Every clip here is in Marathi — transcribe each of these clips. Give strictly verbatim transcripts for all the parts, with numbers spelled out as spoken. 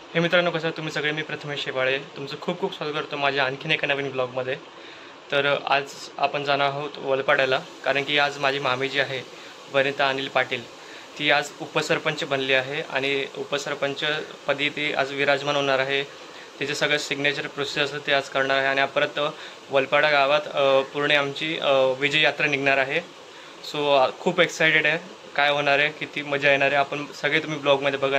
हे मित्रांनो, कसं तुम्ही सगळे, मी प्रथमेश शेवाळे तुमचं खूप खूप स्वागत करतो माझ्या आणखीन एका नवीन ब्लॉगमध्ये। तर आज आपण जाणार आहोत वलपाड्याला, कारण की आज माझी मामी जी आहे वनिता अनिल पाटील, ती आज उपसरपंच बनली आहे आणि उपसरपंच पदी ती आज विराजमान होणार आहे। तिचे सगळं सिग्नेचर प्रोसेस ते आज करणार आहे आणि परत वलपाडा गावात पूर्ण आमची विजय यात्रा निघणार आहे। सो खूप एक्साइटेड आहे, काय होणार आहे, किती मजा येणार आहे, आपण सगळे तुम्ही ब्लॉगमध्ये बघा।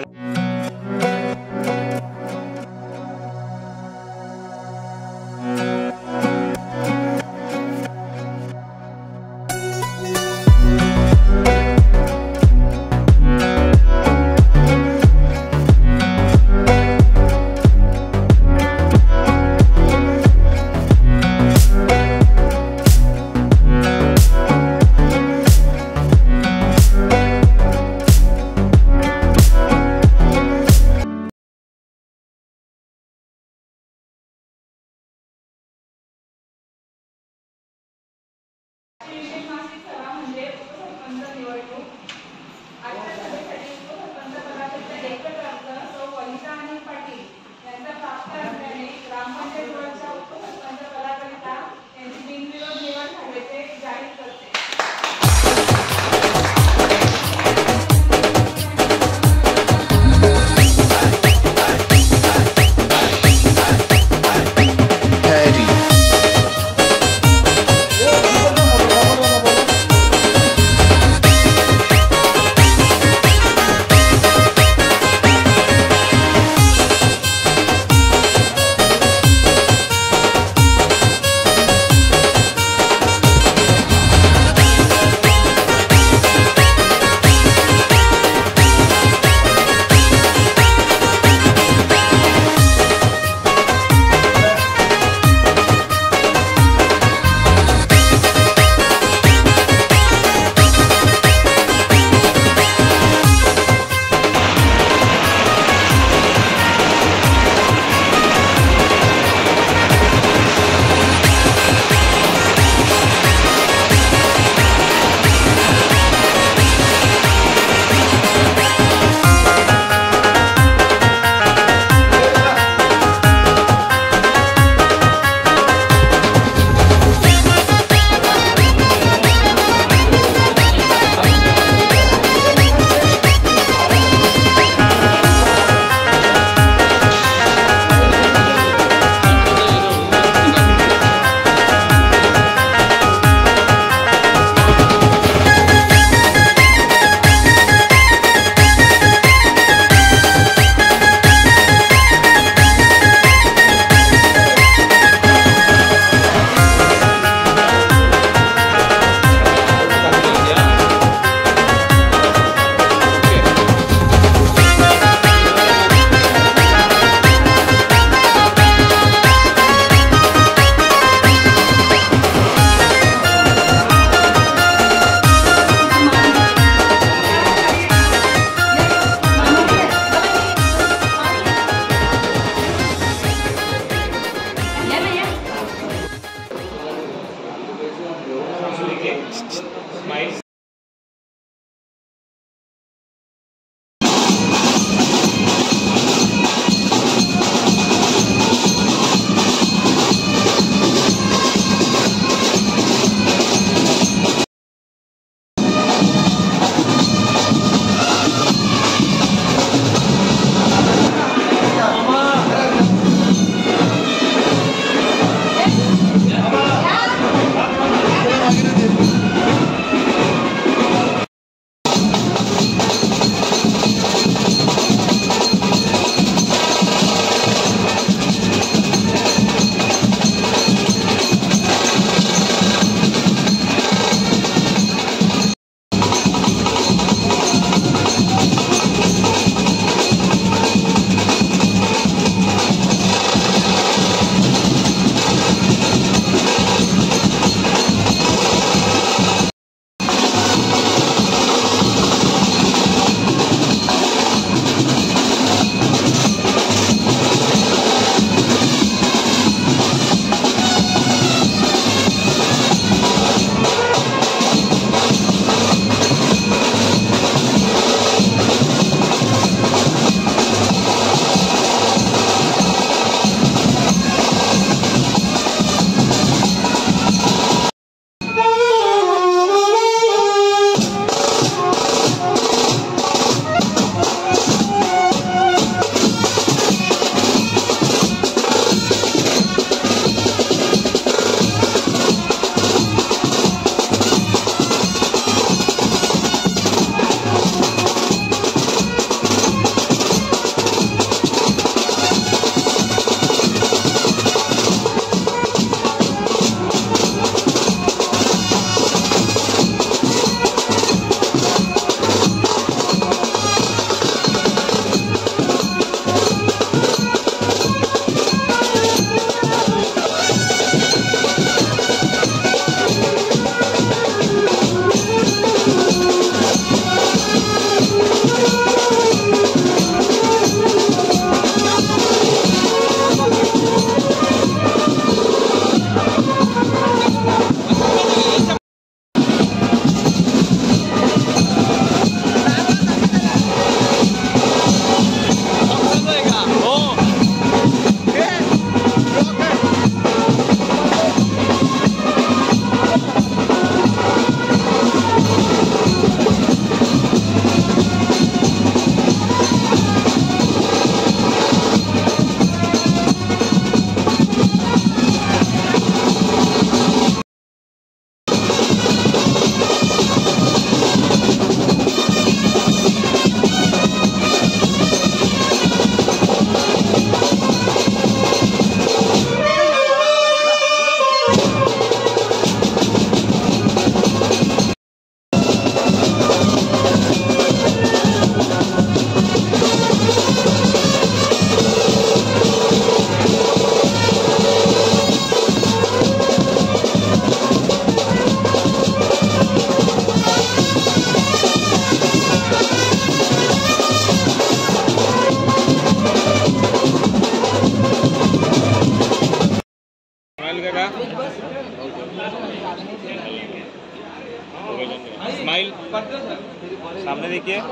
देखिए।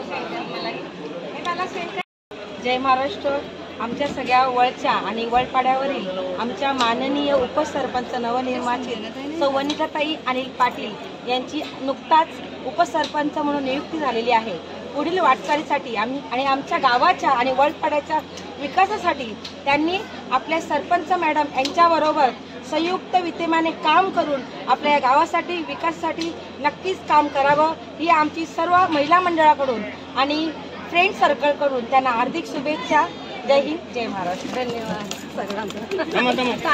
जय महाराष्ट्र। आमच्या सगळ्या वळच्या आणि वळपाड्यावरील आमच्या माननीय उपसरपंच नवनिर्वाचित सौ वनिताताई अनिल पाटील यांची नुकताच उपसरपंच म्हणून नियुक्ती झालेली आहे। पुढील वाटचालीसाठी आम्ही आणि आमच्या गावाच्या आणि वळपाड्याच्या विकासासाठी त्यांनी आपल्या सरपंच मॅडम यांच्याबरोबर संयुक्त विद्यमाने काम करून आपल्या या गावासाठी विकासासाठी नक्कीच काम करावं ही आमची सर्व महिला मंडळाकडून आणि फ्रेंड सर्कलकडून त्यांना हार्दिक शुभेच्छा। जय हिंद, जय महाराष्ट्र। धन्यवाद सगळ्यांना।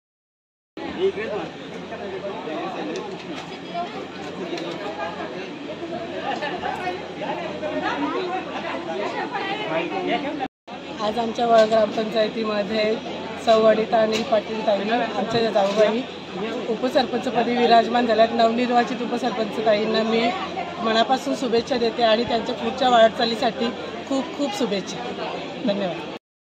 आज आमच्या वळ ग्रामपंचायतीमध्ये सौ वनिता अनिल पाटील ताईंनी आमच्या जाऊबाई उपसरपंचपदी विराजमान झाल्यात। नवनिर्वाचित उपसरपंच ताईंना मी मनापासून शुभेच्छा देते आणि त्यांच्या पुढच्या वाटचालीसाठी खूप खूप शुभेच्छा। धन्यवाद।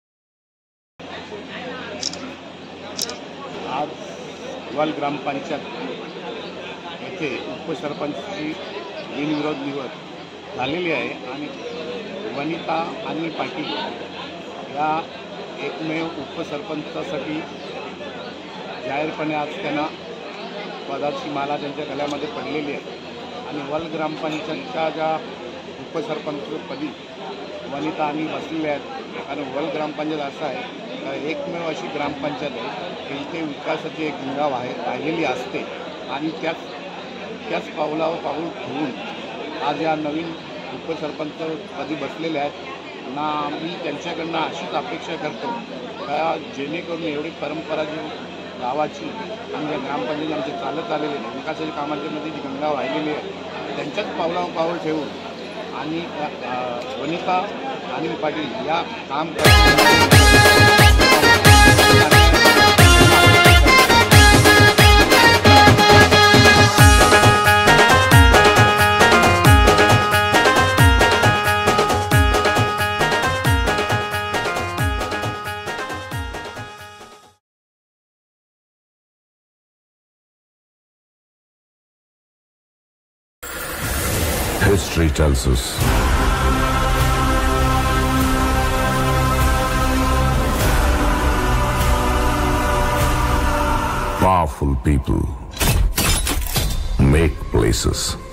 आज वल ग्रामपंचायत येथे उपसरपंचची बिनविरोध निवड झालेली आहे आणि वनिता अनिल पाटील या एकमेव उपसरपंचासाठी जाहीरपणे आज त्यांना पदाची माला त्यांच्या गळ्यामध्ये पडलेली आहे आणि वल ग्रामपंचायतच्या ज्या उपसरपंचपदी वनिता आणि बसलेल्या आहेत। कारण वल ग्रामपंचायत असं आहे एकमेव अशी ग्रामपंचायत आहे की इथे विकासाची एक गंगा वाहे राहिलेली असते आणि त्याच त्याच पावलावर पाऊल ठेवून आज या नवीन उपसरपंचपदी बसलेल्या आहेत ना। मी त्यांच्याकडनं अशीच अपेक्षा करतो का जेणेकरून एवढी परंपरा जी गावाची आमच्या ग्रामपंचायत आमचे चालत आलेले आहे विकासाच्या कामाच्यामध्ये जी गंगा वाहिलेली आहे त्यांच्याच पावलावर पाऊल ठेवून आणि वनिता अनिल पाटील या काम History tells us powerful people make places.